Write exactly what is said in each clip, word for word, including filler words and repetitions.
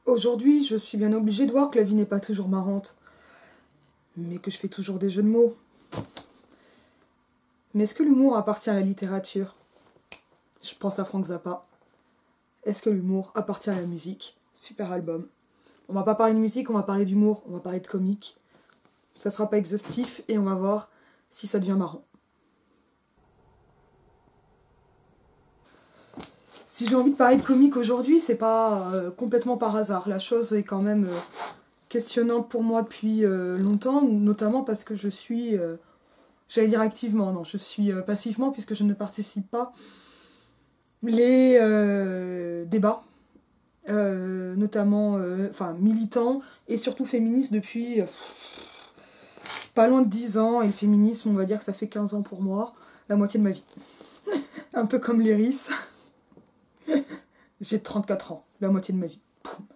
Aujourd'hui, je suis bien obligée de voir que la vie n'est pas toujours marrante, mais que je fais toujours des jeux de mots. Mais est-ce que l'humour appartient à la littérature? Je pense à Frank Zappa. Est-ce que l'humour appartient à la musique? Super album. On va pas parler de musique, on va parler d'humour, on va parler de comique. Ça sera pas exhaustif et on va voir si ça devient marrant. Si j'ai envie de parler de comique aujourd'hui, c'est pas euh, complètement par hasard. La chose est quand même euh, questionnante pour moi depuis euh, longtemps, notamment parce que je suis, euh, j'allais dire activement, non, je suis euh, passivement puisque je ne participe pas les euh, débats, euh, notamment, euh, enfin militants et surtout féministes depuis euh, pas loin de dix ans. Et le féminisme, on va dire que ça fait quinze ans pour moi, la moitié de ma vie. Un peu comme l'Iris. J'ai trente-quatre ans, la moitié de ma vie.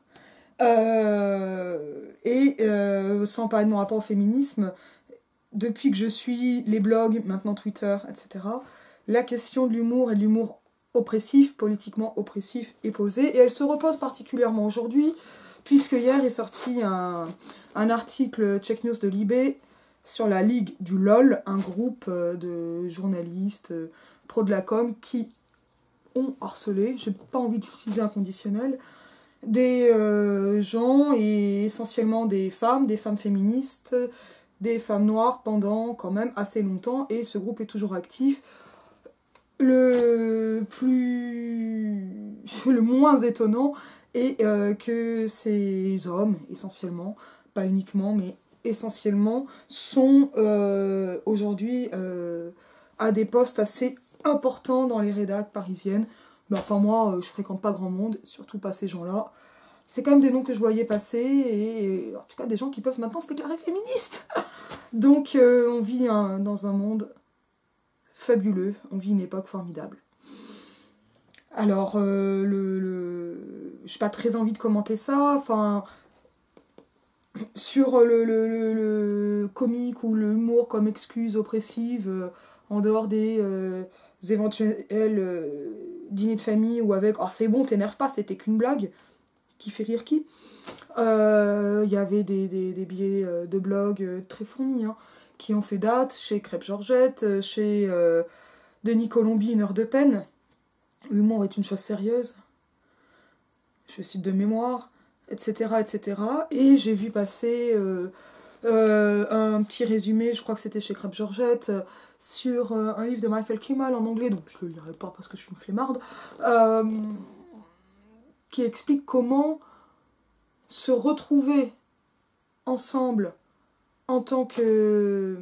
Euh, et euh, sans parler de mon rapport au féminisme, depuis que je suis les blogs, maintenant Twitter, et cetera, la question de l'humour et de l'humour oppressif, politiquement oppressif, est posée. Et elle se repose particulièrement aujourd'hui, puisque hier est sorti un, un article Check News de Libé sur la Ligue du LOL, un groupe de journalistes pro de la com qui ont harcelé, j'ai pas envie d'utiliser un conditionnel, des euh, gens, et essentiellement des femmes, des femmes féministes, des femmes noires pendant quand même assez longtemps, et ce groupe est toujours actif. Le plus... le moins étonnant est euh, que ces hommes, essentiellement, pas uniquement, mais essentiellement, sont euh, aujourd'hui euh, à des postes assez importants dans les rédacs parisiennes. Mais enfin moi, euh, je fréquente pas grand monde, surtout pas ces gens-là. C'est quand même des noms que je voyais passer, et en tout cas des gens qui peuvent maintenant se déclarer féministes. Donc euh, on vit un, dans un monde fabuleux, on vit une époque formidable. Alors, euh, le, le... j'ai pas très envie de commenter ça, enfin, sur le, le, le, le comique ou l'humour comme excuse oppressive, euh, en dehors des euh, éventuels euh, dîners de famille ou avec « oh c'est bon, t'énerve pas, c'était qu'une blague », qui fait rire qui. Il euh, y avait des, des, des billets de blog très fournis, hein, qui ont fait date, chez Crêpe Georgette, chez euh, Denis Colombi, Une heure de peine. L'humour est une chose sérieuse. Je cite de mémoire, et cetera, et cetera. Et j'ai vu passer euh, euh, un petit résumé, je crois que c'était chez Crêpe Georgette, euh, sur euh, un livre de Michael Kimmel en anglais, donc je le lirai pas parce que je suis une flemmarde, euh, qui explique comment se retrouver ensemble en tant que,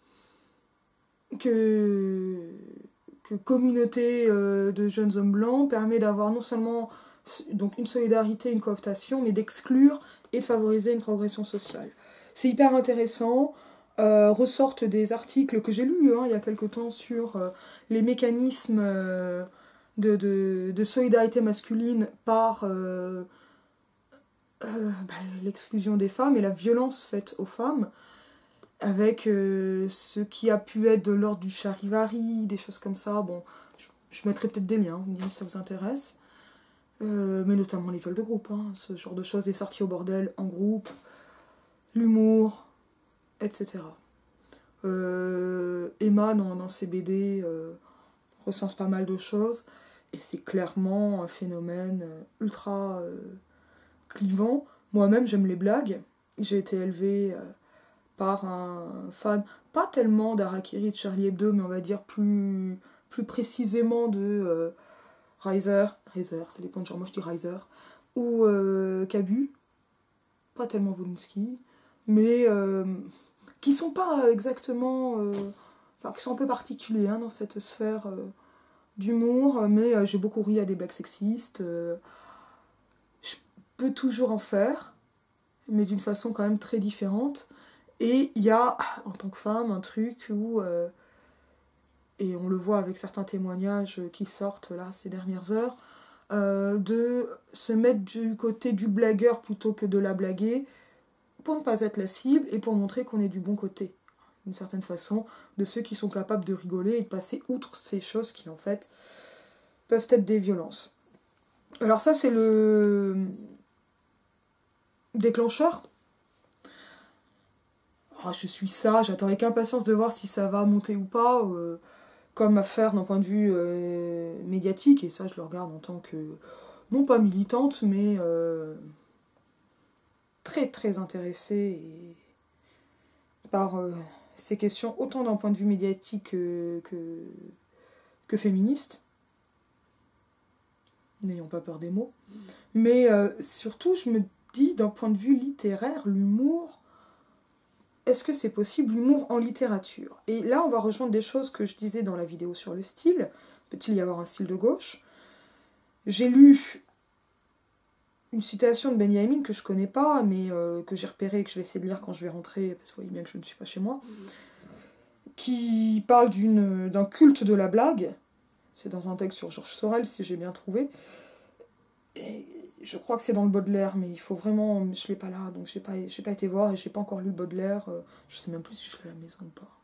que, que communauté euh, de jeunes hommes blancs permet d'avoir non seulement donc une solidarité, une cooptation, mais d'exclure et de favoriser une progression sociale. C'est hyper intéressant. Euh, ressortent des articles que j'ai lus hein, il y a quelque temps sur euh, les mécanismes euh, de, de, de solidarité masculine par euh, euh, bah, l'exclusion des femmes et la violence faite aux femmes, avec euh, ce qui a pu être de l'ordre du charivari, des choses comme ça. Bon, je, je mettrai peut-être des liens, vous me direz si ça vous intéresse. Euh, mais notamment les viols de groupe, hein, ce genre de choses, les sorties au bordel en groupe, l'humour, et cetera. Euh, Emma, dans, dans ses B D, euh, recense pas mal de choses, et c'est clairement un phénomène ultra euh, clivant. Moi-même, j'aime les blagues. J'ai été élevée euh, par un fan, pas tellement d'Harakiri de Charlie Hebdo, mais on va dire plus, plus précisément de euh, Riser, Riser, ça dépend de genre, moi je dis Riser, ou euh, Cabu, pas tellement Volinsky, mais euh, qui sont pas exactement, euh, enfin qui sont un peu particuliers hein, dans cette sphère euh, d'humour, mais euh, j'ai beaucoup ri à des blagues sexistes. Euh, je peux toujours en faire, mais d'une façon quand même très différente. Et il y a, en tant que femme, un truc où, euh, et on le voit avec certains témoignages qui sortent là ces dernières heures, euh, de se mettre du côté du blagueur plutôt que de la blaguer, pour ne pas être la cible et pour montrer qu'on est du bon côté, d'une certaine façon, de ceux qui sont capables de rigoler et de passer outre ces choses qui en fait peuvent être des violences. Alors ça c'est le déclencheur. Ah, je suis ça, j'attends avec impatience de voir si ça va monter ou pas, euh, comme affaire d'un point de vue euh, médiatique, et ça je le regarde en tant que, non pas militante, mais euh, très très intéressée et, par euh, ces questions, autant d'un point de vue médiatique que, que, que féministe, n'ayons pas peur des mots, mais euh, surtout je me dis d'un point de vue littéraire, l'humour, est-ce que c'est possible, l'humour en littérature? Et là, on va rejoindre des choses que je disais dans la vidéo sur le style. Peut-il y avoir un style de gauche? J'ai lu une citation de Benjamin que je connais pas, mais euh, que j'ai repérée et que je vais essayer de lire quand je vais rentrer, parce que vous voyez bien que je ne suis pas chez moi, qui parle d'une, d'un culte de la blague. C'est dans un texte sur Georges Sorel, si j'ai bien trouvé. Et je crois que c'est dans le Baudelaire, mais il faut vraiment... Je l'ai pas là, donc j'ai pas, j'ai pas été voir et j'ai pas encore lu le Baudelaire. Euh, je sais même plus si je l'ai à la maison ou pas.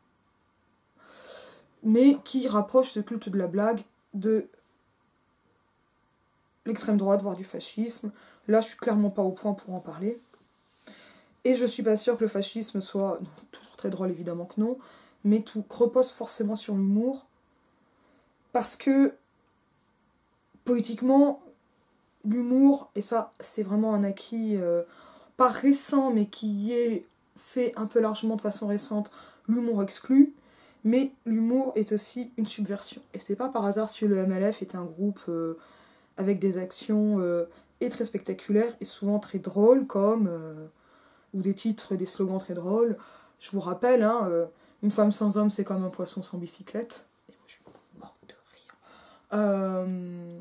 Mais qui rapproche ce culte de la blague de l'extrême droite, voire du fascisme. Là, je suis clairement pas au point pour en parler. Et je suis pas sûre que le fascisme soit... Non, toujours très drôle, évidemment que non. Mais tout repose forcément sur l'humour. Parce que, politiquement, l'humour, et ça, c'est vraiment un acquis, euh, pas récent, mais qui est fait un peu largement de façon récente, l'humour exclut, mais l'humour est aussi une subversion. Et c'est pas par hasard si le M L F est un groupe euh, avec des actions euh, et très spectaculaires, et souvent très drôles, comme, euh, ou des titres, des slogans très drôles. Je vous rappelle, hein, euh, une femme sans homme, c'est comme un poisson sans bicyclette. Et moi, je suis morte de rire. Euh...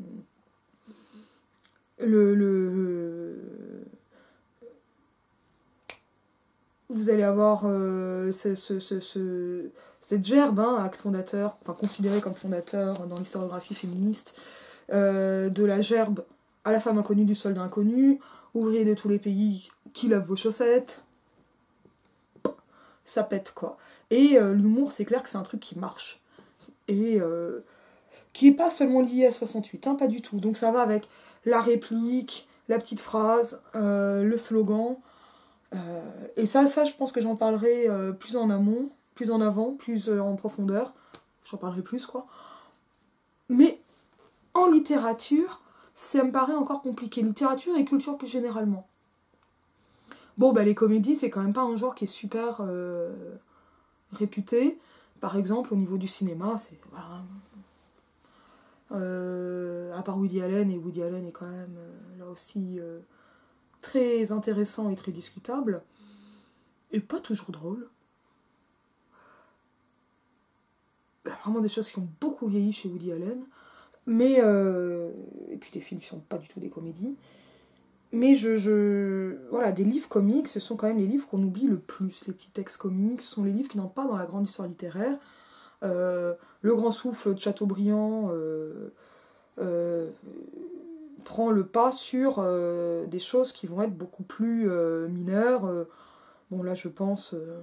Le, le, vous allez avoir euh, ce, ce, ce, ce, cette gerbe, hein, acte fondateur, enfin considéré comme fondateur dans l'historiographie féministe, euh, de la gerbe à la femme inconnue du soldat inconnu, ouvrier de tous les pays qui lavent vos chaussettes, ça pète quoi. Et euh, l'humour, c'est clair que c'est un truc qui marche. Et euh, qui n'est pas seulement lié à soixante-huit, hein, pas du tout. Donc ça va avec la réplique, la petite phrase, euh, le slogan. Euh, et ça, ça, je pense que j'en parlerai euh, plus en amont, plus en avant, plus euh, en profondeur. J'en parlerai plus, quoi. Mais en littérature, ça me paraît encore compliqué. Littérature et culture plus généralement. Bon, bah les comédies, c'est quand même pas un genre qui est super euh, réputé. Par exemple, au niveau du cinéma, c'est... Voilà, Euh, à part Woody Allen, et Woody Allen est quand même euh, là aussi euh, très intéressant et très discutable, et pas toujours drôle. Il y a vraiment des choses qui ont beaucoup vieilli chez Woody Allen, mais euh, et puis des films qui sont pas du tout des comédies. Mais je, je... Voilà, des livres comiques, ce sont quand même les livres qu'on oublie le plus. Les petits textes comiques, ce sont les livres qui n'entrent pas dans la grande histoire littéraire. Euh, Le Grand Souffle de Chateaubriand... Euh, Euh, prend le pas sur euh, des choses qui vont être beaucoup plus euh, mineures. Euh, bon là je pense euh,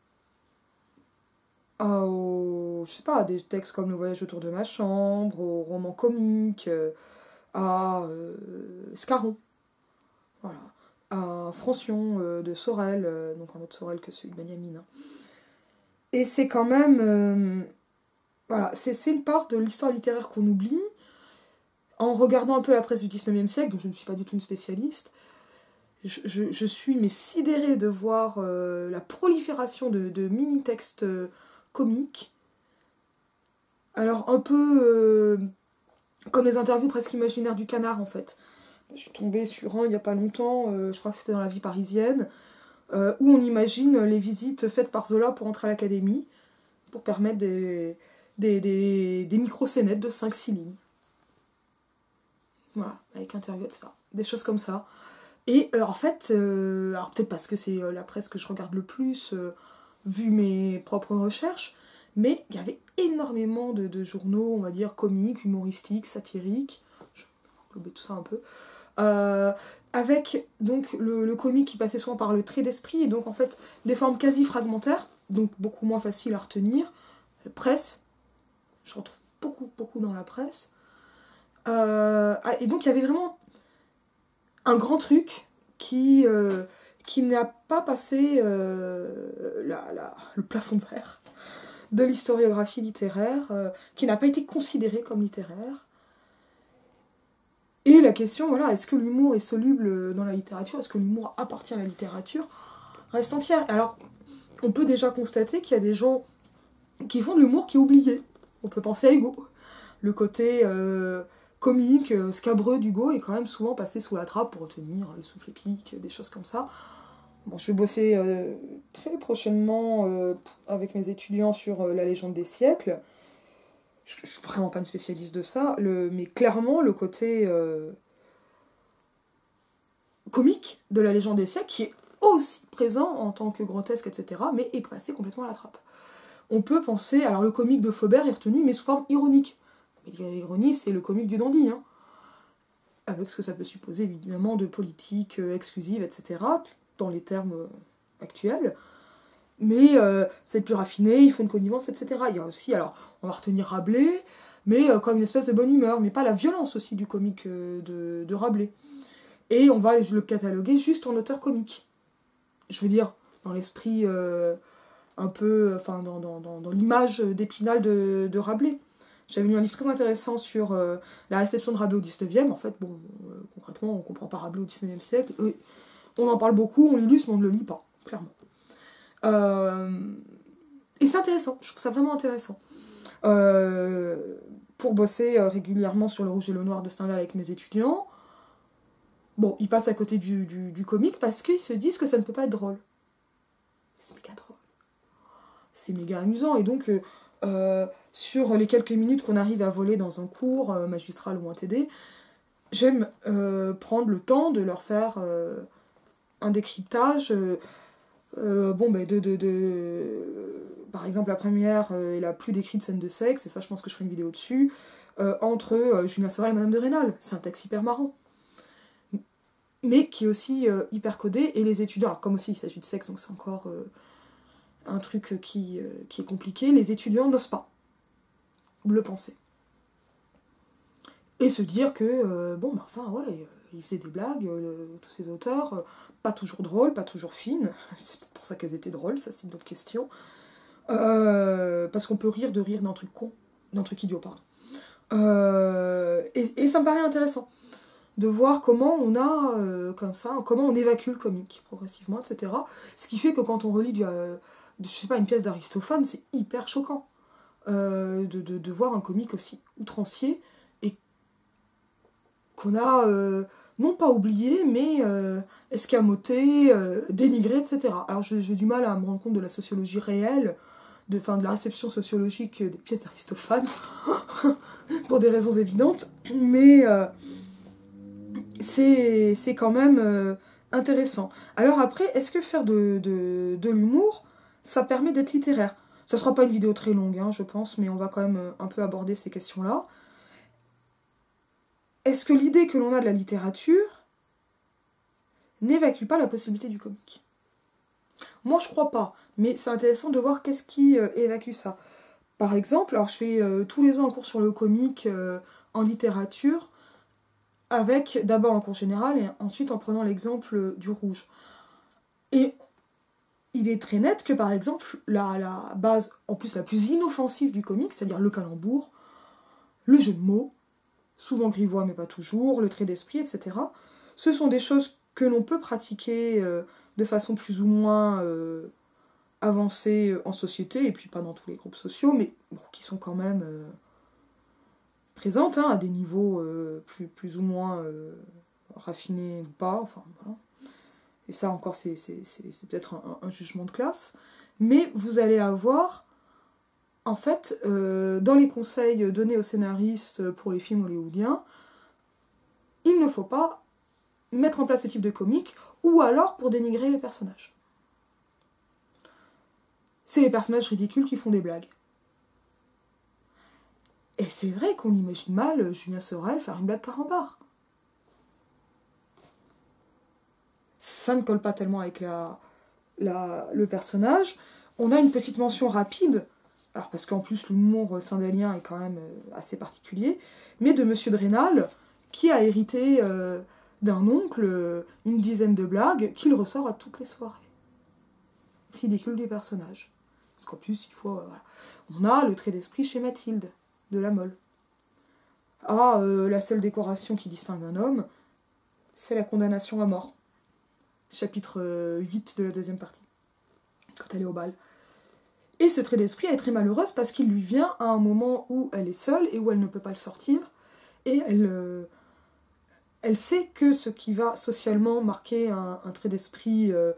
à, au, je sais pas, à des textes comme Le Voyage autour de ma chambre, aux romans comiques, euh, à euh, Scarron, voilà, à Francion euh, de Sorel, euh, donc un autre Sorel que celui de Benjamin. Hein. Et c'est quand même... Euh, voilà, c'est, c'est une part de l'histoire littéraire qu'on oublie. En regardant un peu la presse du dix-neuvième siècle, dont je ne suis pas du tout une spécialiste, je, je, je suis mais sidérée de voir euh, la prolifération de, de mini-textes euh, comiques. Alors un peu euh, comme les interviews presque imaginaires du Canard en fait. Je suis tombée sur un il n'y a pas longtemps, euh, je crois que c'était dans La Vie parisienne, euh, où on imagine les visites faites par Zola pour entrer à l'académie, pour permettre des, des, des, des micro-scénettes de cinq six lignes. Voilà, avec interview, et cetera. Des choses comme ça. Et euh, en fait, euh, alors peut-être parce que c'est euh, la presse que je regarde le plus, euh, vu mes propres recherches, mais il y avait énormément de, de journaux, on va dire, comiques, humoristiques, satiriques, je vais englober tout ça un peu, euh, avec donc le, le comique qui passait souvent par le trait d'esprit, et donc en fait des formes quasi fragmentaires, donc beaucoup moins faciles à retenir. Presse, je retrouve beaucoup, beaucoup dans la presse. Euh, et donc il y avait vraiment un grand truc qui, euh, qui n'a pas passé euh, la, la, le plafond de verre de l'historiographie littéraire, euh, qui n'a pas été considéré comme littéraire. Et la question, voilà, est-ce que l'humour est soluble dans la littérature? Est-ce que l'humour appartient à la littérature? Reste entière. Alors, on peut déjà constater qu'il y a des gens qui font de l'humour qui est oublié. On peut penser à Hugo. Le côté euh, comique, euh, scabreux d'Hugo est quand même souvent passé sous la trappe pour retenir le souffle épique, des choses comme ça. Bon, je vais bosser euh, très prochainement euh, avec mes étudiants sur euh, la légende des siècles. Je ne suis vraiment pas une spécialiste de ça, le, mais clairement le côté euh, comique de la légende des siècles, qui est aussi présent en tant que grotesque, et cetera, mais est passé complètement à la trappe. On peut penser, alors le comique de Flaubert est retenu, mais sous forme ironique. Mais l'ironie, c'est le comique du dandy, hein. Avec ce que ça peut supposer, évidemment, de politique euh, exclusive, et cetera, dans les termes euh, actuels. Mais euh, c'est plus raffiné, il faut une connivence, et cetera. Il y a aussi, alors, on va retenir Rabelais, mais euh, comme une espèce de bonne humeur, mais pas la violence aussi du comique euh, de, de Rabelais. Et on va le cataloguer juste en auteur comique. Je veux dire, dans l'esprit euh, un peu, enfin, dans, dans, dans, dans l'image d'Épinal de, de Rabelais. J'avais lu un livre très intéressant sur euh, la réception de Rabelais au dix-neuvième. En fait, bon, euh, concrètement, on ne comprend pas Rabelais au dix-neuvième siècle. Oui, on en parle beaucoup, on l'illustre, mais on ne le lit pas, clairement. Euh, et c'est intéressant, je trouve ça vraiment intéressant. Euh, pour bosser euh, régulièrement sur Le Rouge et le Noir de Stendhal avec mes étudiants, bon, ils passent à côté du, du, du comique parce qu'ils se disent que ça ne peut pas être drôle. C'est méga drôle. C'est méga amusant, et donc euh, euh, sur les quelques minutes qu'on arrive à voler dans un cours euh, magistral ou un T D, j'aime euh, prendre le temps de leur faire euh, un décryptage. Euh, euh, bon, ben, de, de, de... Par exemple, la première euh, est la plus décrite scène de sexe, et ça, je pense que je ferai une vidéo dessus, euh, entre euh, Julien Sorel et Madame de Rênal. C'est un texte hyper marrant. Mais qui est aussi euh, hyper codé, et les étudiants, alors comme aussi il s'agit de sexe, donc c'est encore euh, un truc qui, euh, qui est compliqué, les étudiants n'osent pas le penser. Et se dire que, euh, bon, ben enfin, ouais, ils faisaient des blagues, euh, tous ces auteurs, euh, pas toujours drôles, pas toujours fines, c'est peut-être pour ça qu'elles étaient drôles, ça c'est une autre question, euh, parce qu'on peut rire de rire d'un truc con, d'un truc idiot, pardon. Euh, et, et ça me paraît intéressant de voir comment on a, euh, comme ça, comment on évacue le comique progressivement, et cetera. Ce qui fait que quand on relit du, euh, je sais pas, une pièce d'Aristophane, c'est hyper choquant euh, de, de, de voir un comique aussi outrancier et qu'on a, euh, non pas oublié, mais euh, escamoté, euh, dénigré, et cetera. Alors j'ai, j'ai du mal à me rendre compte de la sociologie réelle, de, fin, de la réception sociologique des pièces d'Aristophane, pour des raisons évidentes, mais... Euh, c'est, c'est quand même euh, intéressant. Alors après, est-ce que faire de, de, de l'humour, ça permet d'être littéraire? Ça sera pas une vidéo très longue, hein, je pense, mais on va quand même euh, un peu aborder ces questions-là. Est-ce que l'idée que l'on a de la littérature n'évacue pas la possibilité du comique? Moi, je crois pas, mais c'est intéressant de voir qu'est-ce qui euh, évacue ça. Par exemple, alors je fais euh, tous les ans un cours sur le comique euh, en littérature, avec d'abord un cours général et ensuite en prenant l'exemple du rouge. Et il est très net que par exemple la, la base en plus la plus inoffensive du comique, c'est-à-dire le calembour, le jeu de mots, souvent grivois mais pas toujours, le trait d'esprit, et cetera, ce sont des choses que l'on peut pratiquer euh, de façon plus ou moins euh, avancée en société, et puis pas dans tous les groupes sociaux, mais bon, qui sont quand même... Euh, présente hein, à des niveaux euh, plus, plus ou moins euh, raffinés ou pas, enfin voilà. Et ça encore c'est, c'est, c'est, c'est peut-être un, un jugement de classe, mais vous allez avoir en fait euh, dans les conseils donnés aux scénaristes pour les films hollywoodiens, il ne faut pas mettre en place ce type de comique, ou alors pour dénigrer les personnages. C'est les personnages ridicules qui font des blagues. Et c'est vrai qu'on imagine mal Julien Sorel faire une blague carambar. Ça ne colle pas tellement avec la, la, le personnage. On a une petite mention rapide, alors parce qu'en plus l'humour stendhalien est quand même assez particulier, mais de Monsieur de Rênal, qui a hérité euh, d'un oncle, euh, une dizaine de blagues qu'il ressort à toutes les soirées. Ridicule du personnage. Parce qu'en plus, il faut... Euh, voilà. On a le trait d'esprit chez Mathilde, de La Mole. Ah, euh, la seule décoration qui distingue un homme, c'est la condamnation à mort. Chapitre euh, huit de la deuxième partie. Quand elle est au bal. Et ce trait d'esprit, elle est très malheureuse parce qu'il lui vient à un moment où elle est seule et où elle ne peut pas le sortir. Et elle, euh, elle sait que ce qui va socialement marquer un, un trait d'esprit euh,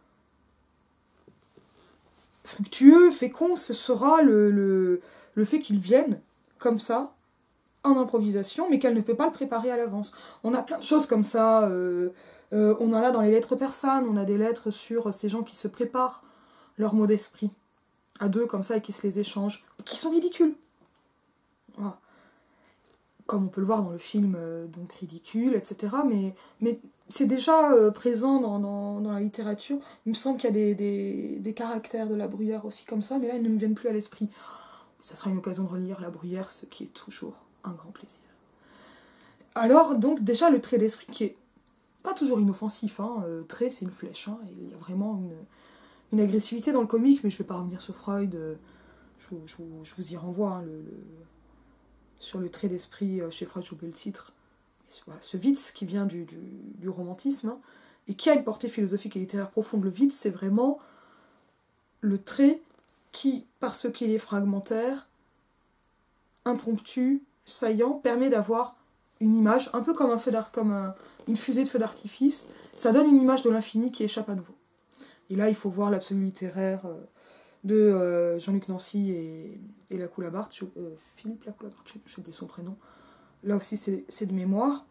fructueux, fécond, ce sera le, le, le fait qu'il vienne comme ça, en improvisation, mais qu'elle ne peut pas le préparer à l'avance. On a plein de choses comme ça. Euh, euh, on en a dans les lettres persanes, on a des lettres sur ces gens qui se préparent leurs mots d'esprit à deux comme ça et qui se les échangent, qui sont ridicules. Voilà. Comme on peut le voir dans le film, euh, donc ridicule, et cetera. Mais, mais c'est déjà euh, présent dans, dans, dans la littérature. Il me semble qu'il y a des, des, des caractères de La Bruyère aussi comme ça, mais là ils ne me viennent plus à l'esprit. Ça sera une occasion de relire La Bruyère, ce qui est toujours un grand plaisir. Alors, donc, déjà, le trait d'esprit qui est pas toujours inoffensif, hein, euh, trait, c'est une flèche, hein, il y a vraiment une, une agressivité dans le comique, mais je vais pas revenir sur Freud, euh, je, je, je vous y renvoie, hein, le, le, sur le trait d'esprit, euh, chez Freud, j'ai oublié le titre, voilà, ce Witz qui vient du, du, du romantisme, hein, et qui a une portée philosophique et littéraire profonde. Le Witz, c'est vraiment le trait qui, parce qu'il est fragmentaire, impromptu, saillant, permet d'avoir une image, un peu comme, un feu d'art, comme un, une fusée de feu d'artifice, ça donne une image de l'infini qui échappe à nouveau. Et là, il faut voir l'absolu littéraire euh, de euh, Jean-Luc Nancy et, et Lacoue-Labarthe, euh, Philippe Lacoue-Labarthe, j'ai oublié son prénom, là aussi c'est de mémoire.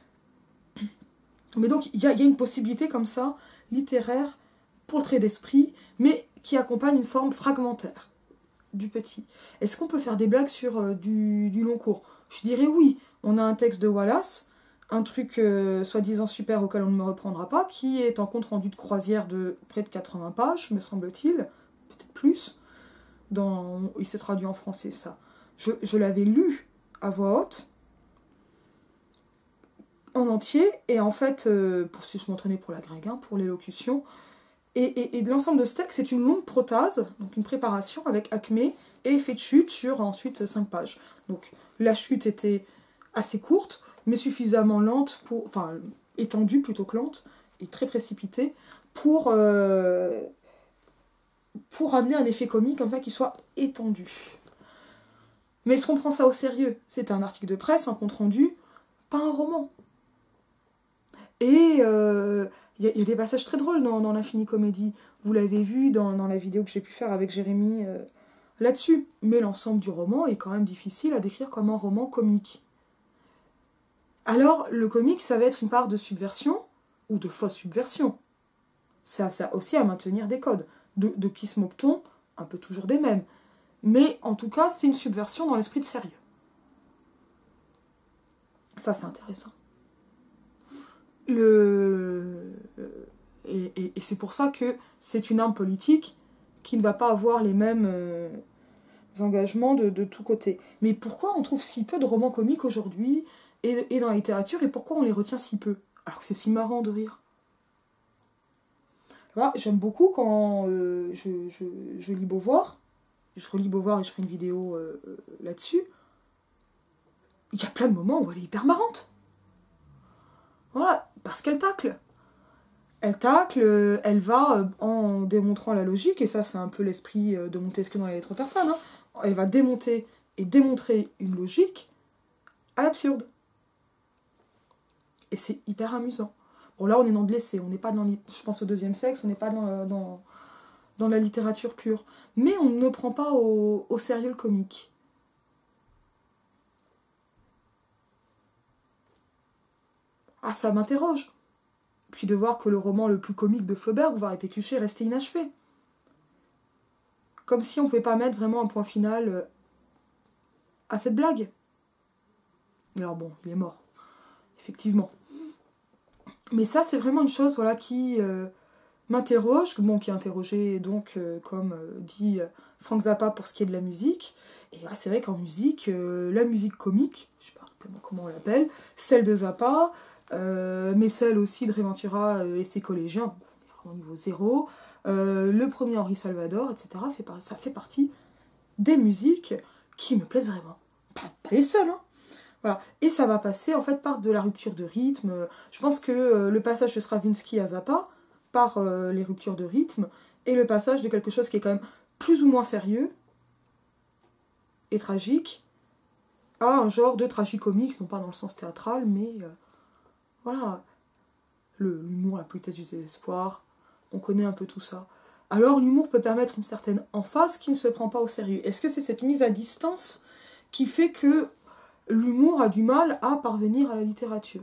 Mais donc, il y, y a une possibilité comme ça, littéraire, pour le trait d'esprit, mais qui accompagne une forme fragmentaire du petit. Est-ce qu'on peut faire des blagues sur euh, du, du long cours? Je dirais oui. On a un texte de Wallace, un truc euh, soi-disant super auquel on ne me reprendra pas, qui est en compte-rendu de croisière de près de quatre-vingts pages, me semble-t-il, peut-être plus. Dans... Il s'est traduit en français, ça. Je, je l'avais lu à voix haute, en entier, et en fait, euh, pour, si je m'entraînais pour la grecque, hein, pour l'élocution, et, et, et l'ensemble de ce texte, c'est une longue protase, donc une préparation avec acmé et effet de chute sur ensuite cinq pages. Donc la chute était assez courte, mais suffisamment lente, pour, enfin étendue plutôt que lente, et très précipitée, pour, euh, pour amener un effet comique comme ça qui soit étendu. Mais est-ce qu'on prend ça au sérieux? C'est un article de presse, un compte-rendu, pas un roman. Et il euh, y, y a des passages très drôles dans, dans l'Infini Comédie. Vous l'avez vu dans, dans la vidéo que j'ai pu faire avec Jérémy euh, là-dessus. Mais l'ensemble du roman est quand même difficile à décrire comme un roman comique. Alors, le comique, ça va être une part de subversion ou de fausse subversion. Ça, ça aussi à maintenir des codes. De, de qui se moque-t-on? Un peu toujours des mêmes. Mais en tout cas, c'est une subversion dans l'esprit de sérieux. Ça, c'est intéressant. Le... Et, et, et c'est pour ça que c'est une arme politique qui ne va pas avoir les mêmes euh, engagements de, de tous côtés. Mais pourquoi on trouve si peu de romans comiques aujourd'hui et, et dans la littérature, et pourquoi on les retient si peu? Alors que c'est si marrant de rire. Voilà, j'aime beaucoup quand euh, je, je, je lis Beauvoir, je relis Beauvoir et je ferai une vidéo euh, là-dessus. Il y a plein de moments où elle est hyper marrante. Voilà, parce qu'elle tacle. Elle tacle, elle va en démontrant la logique, et ça c'est un peu l'esprit de Montesquieu dans les lettres persanes, hein. Elle va démonter et démontrer une logique à l'absurde. Et c'est hyper amusant. Bon là on est dans de l'essai, on n'est pas dans, je pense au deuxième sexe, on n'est pas dans, dans, dans la littérature pure. Mais on ne prend pas au, au sérieux le comique. Ah, ça m'interroge. Puis de voir que le roman le plus comique de Flaubert, Bouvard et Pécuchet, restait inachevé. Comme si on ne pouvait pas mettre vraiment un point final à cette blague. Alors bon, il est mort. Effectivement. Mais ça, c'est vraiment une chose voilà, qui euh, m'interroge, bon, qui est interrogée, donc, euh, comme euh, dit Frank Zappa pour ce qui est de la musique. Et là, c'est vrai qu'en musique, euh, la musique comique, je ne sais pas comment on l'appelle, celle de Zappa, Euh, mais celle aussi de Réventura et ses collégiens, au niveau zéro. Euh, le premier Henri Salvador, et cetera. Fait par... Ça fait partie des musiques qui me plaisent vraiment. Pas, pas les seules, hein. Voilà. Et ça va passer en fait par de la rupture de rythme. Je pense que euh, le passage de Stravinsky à Zappa, par euh, les ruptures de rythme, et le passage de quelque chose qui est quand même plus ou moins sérieux et tragique, à un genre de tragicomique, non pas dans le sens théâtral, mais euh, voilà, l'humour, la politesse du désespoir, on connaît un peu tout ça. Alors l'humour peut permettre une certaine emphase qui ne se prend pas au sérieux. Est-ce que c'est cette mise à distance qui fait que l'humour a du mal à parvenir à la littérature?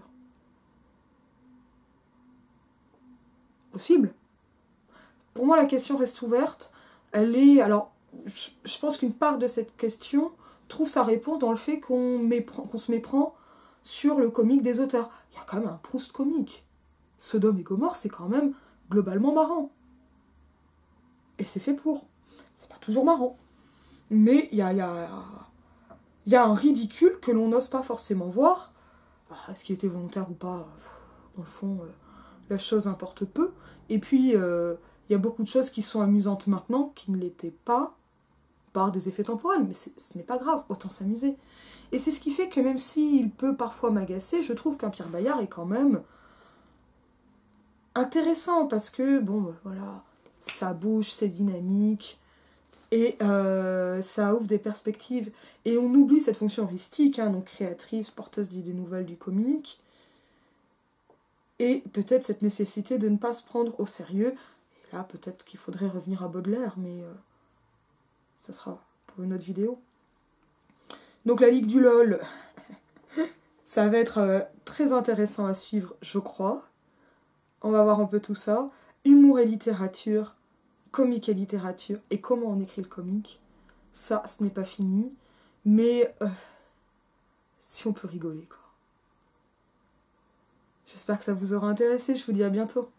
Possible. Pour moi, la question reste ouverte. Elle est... Alors, je, je pense qu'une part de cette question trouve sa réponse dans le fait qu'on qu'on se méprend sur le comique des auteurs. Il y a quand même un Proust comique. Sodome et Gomorrhe, c'est quand même globalement marrant. Et c'est fait pour. C'est pas toujours marrant. Mais il y a, y, a, y a un ridicule que l'on n'ose pas forcément voir. Est-ce qu'il était volontaire ou pas? Dans le fond, euh, la chose importe peu. Et puis, il euh, y a beaucoup de choses qui sont amusantes maintenant, qui ne l'étaient pas, par des effets temporels. Mais ce n'est pas grave, autant s'amuser. Et c'est ce qui fait que même s'il peut parfois m'agacer, je trouve qu'un Pierre Bayard est quand même intéressant, parce que, bon, voilà, ça bouge, c'est dynamique, et euh, ça ouvre des perspectives. Et on oublie cette fonction heuristique, hein, donc créatrice, porteuse d'idées nouvelles du comique, et peut-être cette nécessité de ne pas se prendre au sérieux. Et là, peut-être qu'il faudrait revenir à Baudelaire, mais euh, ça sera pour une autre vidéo. Donc la Ligue du LOL, ça va être euh, très intéressant à suivre, je crois. On va voir un peu tout ça. Humour et littérature, comique et littérature, et comment on écrit le comique. Ça, ce n'est pas fini, mais euh, si on peut rigoler, quoi. J'espère que ça vous aura intéressé, je vous dis à bientôt.